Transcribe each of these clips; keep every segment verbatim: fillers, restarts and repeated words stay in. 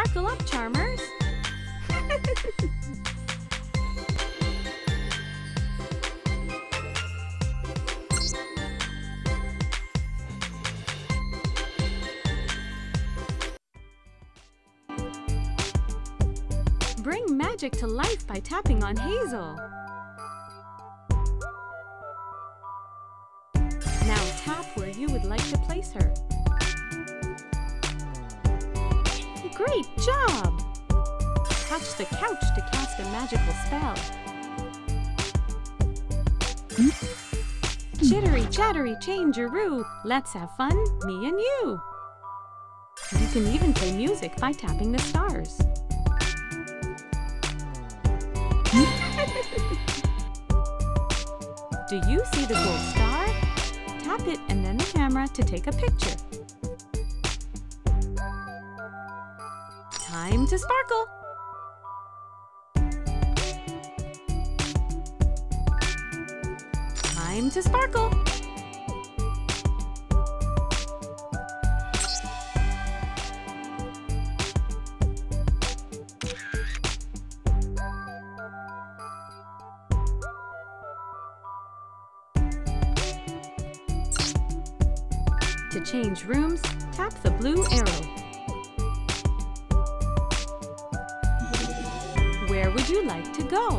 Sparkle up, Charmers! Bring magic to life by tapping on Hazel. Now tap where you would like to place her. Great job! Touch the couch to cast a magical spell. Chittery, chattery, changeroo. Let's have fun, me and you. You can even play music by tapping the stars. Do you see the gold star? Tap it and then the camera to take a picture. Time to sparkle! Time to sparkle! To change rooms, tap the blue arrow. Where would you like to go?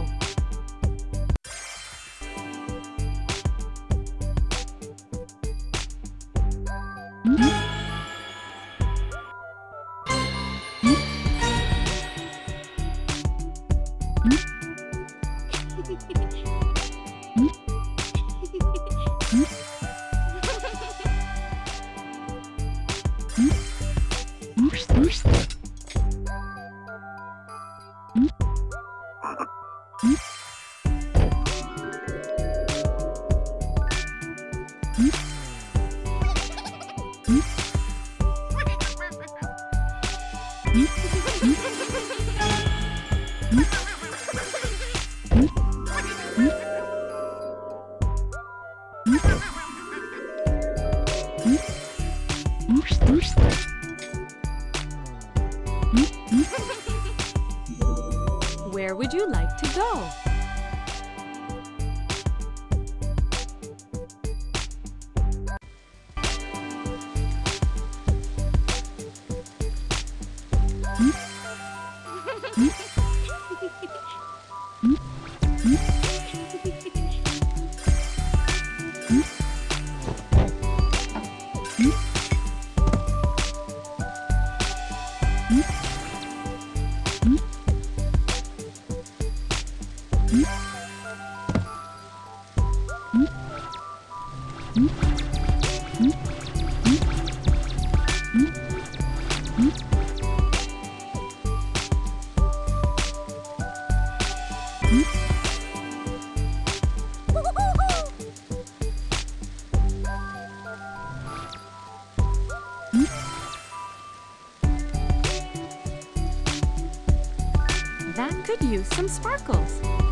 Where would you like to go? That could use some sparkles.